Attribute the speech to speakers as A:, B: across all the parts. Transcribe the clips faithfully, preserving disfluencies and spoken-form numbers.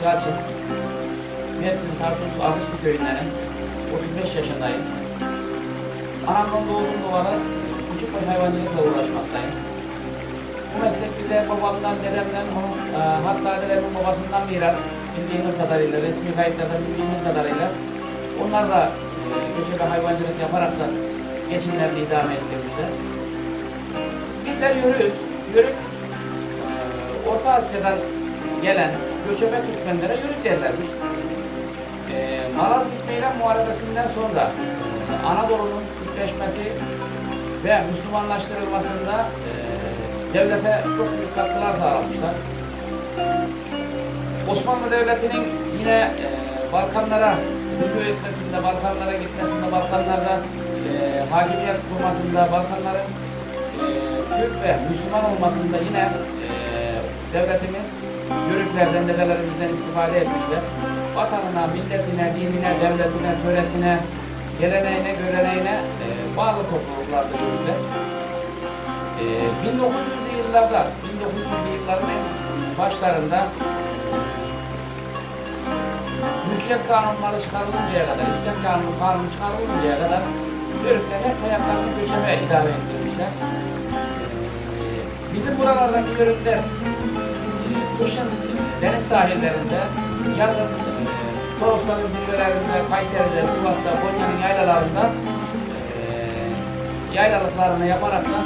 A: Yalçın. Mersin Tarsus Ağışlı köyündenim. otuz beş yaşındayım. Anamdan doğduğum doğalı küçükbaş hayvancılıkla uğraşmaktayım. Bu meslek bize babamdan, dedemden, onun, e, hatta dedemin babasından miras bildiğimiz kadarıyla, resmi kayıtlardan bildiğimiz kadarıyla onlar da e, göçebe hayvancılık yaparak da geçimlerini idame ettirmişler. Bizler yörüyüz. Yörük e, Orta Asya'dan gelen göçebe Türkmenlere yörük derlermiş. E, Malazgirt Meydan Muharebesi'nden sonra e, Anadolu'nun Türkleşmesi ve Müslümanlaştırılmasında e, devlete çok büyük katkılar sağlamışlar. Osmanlı Devleti'nin yine e, Balkanlara rücu etmesinde, Balkanlara gitmesinde, Balkanlarda e, hakimiyet kurmasında, Balkanların e, Türk ve Müslüman olmasında yine e, devletimiz yörüklerden, dedelerimizden istifade etmişler. Vatanına, milletine, dinine, devletine, töresine, geleneğine, göreneğine e, bağlı topluluklardı yörükler. E, bin dokuz yüzlü yıllarda, bin dokuz yüzlü yılların başlarında Mülkiyet kanunları çıkarılıncaya kadar, İslam kanunu, kanunu çıkarılıncaya kadar yörükler hep hayatlarını göçebe idare ettirmişler. Ee, bizim buralardaki yörükler kışın deniz sahillerinde, yazın e, Torosların zirvelerinde, Kayseri'de, Sivas'ta, Konya'nın yaylalarında e, yaylalıklarını yaparak da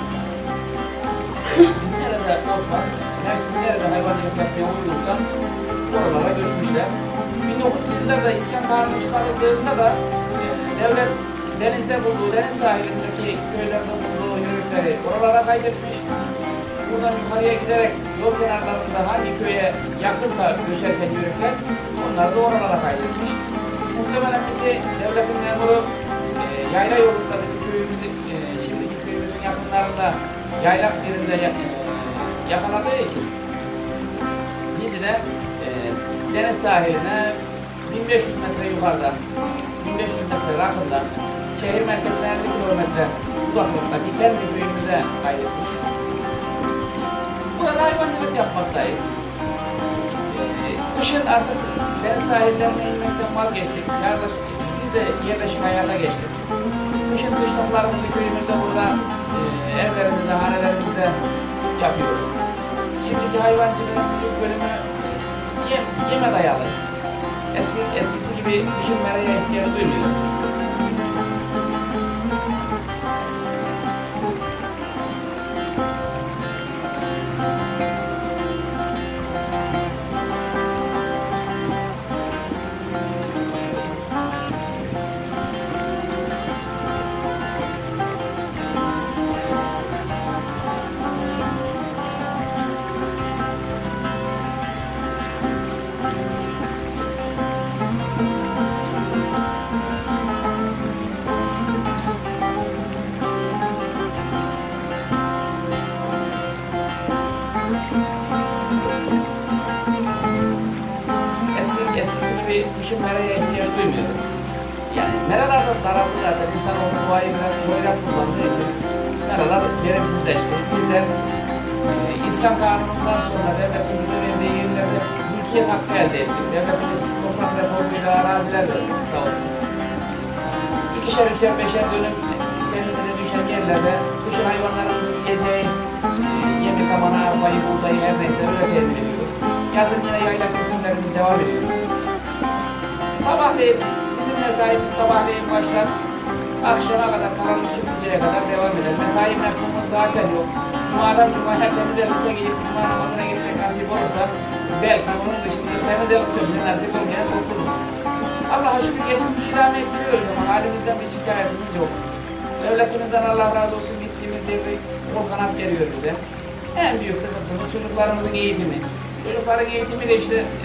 A: nerede otlar, mevsim nerede hayvancılık yapmaya uygunsa oralara göçmüşler. bin dokuz yüzlü yıllarda İskan Kanunu çıkarıldığında da e, devlet denizde bulduğu, deniz sahilindeki köylerde bulduğu yörükleri oralara kaydetmiş. Buradan yukarıya giderek yol kenarlarında hangi köye yakınsa göçerken yörükler, onları da oralara kaydetmiş. Muhtemelen bizi devletin memuru e, yayla yolunda bizim köyümüzü, e, şimdiki köyümüzün yakınlarında yaylak yerinde e, yakaladığı için bizi de e, deniz sahiline bin beş yüz metre yukarıdan, bin beş yüz metre rakımda, şehir merkezine elli kilometre uzaklıktaki kendi köyümüze kaydetmiş. Burada hayvancılık yapmaktayız. Ee, kışın artık deniz sahillerine inmekten vazgeçtik. Kardeş, biz de yerleşik hayata geçtik. Kışın kışlıklarımızı köyümüzde burada e, evlerimizde, hanelerimizde yapıyoruz. Şimdiki hayvancılığın büyük bölümü yem, yeme dayalı. Eski, eskisi gibi kışın meraya ihtiyaç duymuyoruz. Eskisi gibi kışın meraya ihtiyaç duymuyoruz. Yani meralarda daraldı zaten, insanoğlu doğayı biraz boyrak kullandığı için meralar verimsizleşti. Bizler e, İslam Kanunu'ndan sonra devletimizin verdiği yerlerde mülkiyet hakkı elde ettik. Devletimiz toprak reformuyla araziler verdi, sağ olsun. İkişer, üçer, beşer dönüm kendimize düşen yerlerde kışın hayvanlarımızın yiyeceği e, yemi, samanı, arpayı, buğdayı her neyse öyle temin ediyoruz. Yazın yine yaylak üretimlerimiz devam ediyor. Sabahleyin, bizim mesaimiz sabahleyin başlar, akşama kadar, karanlık çökünceye kadar devam eder. Mesai mefhumumuz zaten yok. Cuma'dan Cuma'ya temiz elbise giyip Cuma namazına gitmek nasip olursa, belki onun dışında temiz elbise bize nasip olmayan toplum. Allah'a şükür geçimimizi idame ettiriyoruz ama halimizden bir şikayetimiz yok. Devletimizden Allah razı olsun, gittiğimiz yerde o kanat geliyor bize. En büyük sıkıntımız çocuklarımızın eğitimi. Çocukların eğitimi de işte e,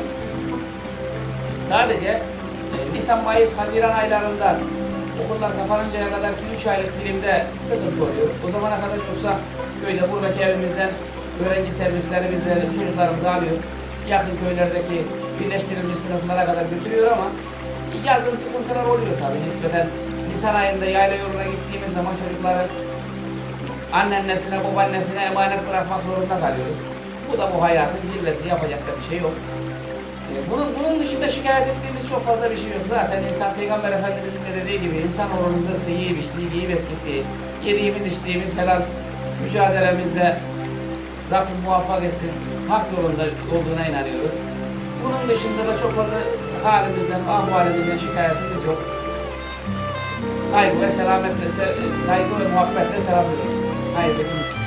A: sadece e, Nisan, Mayıs, Haziran aylarında okullar kapanıncaya kadar üç aylık dilimde sıkıntı oluyor. O zamana kadar yoksa köyde buradaki evimizden öğrenci servislerimizle çocuklarımızı alıyor. Yakın köylerdeki birleştirilmiş sınıflara kadar götürüyor ama yazın sıkıntılar oluyor tabii nispeten. Nisan ayında yayla yoluna gittiğimiz zaman çocukları anneannesine, babaannesine emanet bırakmak zorunda kalıyoruz. Bu da bu hayatın cilvesi, yapacak da bir şey yok. Ee, bunun, bunun dışında şikayet ettiğimiz çok fazla bir şey yok. Zaten insan Peygamber Efendimiz'in de dediği gibi insanoğlunun rızkı yiyip içtiği, giyip eskittiği, yediğimiz içtiğimiz helal mücadelemizde Rabbim muvaffak etsin, hak yolunda olduğuna inanıyoruz. Bunun dışında da çok fazla halimizden, ahvalimizden şikayetimiz yok. Saygı ve selametle, saygı ve muhabbetle selamlıyorum. Hayırlı günler.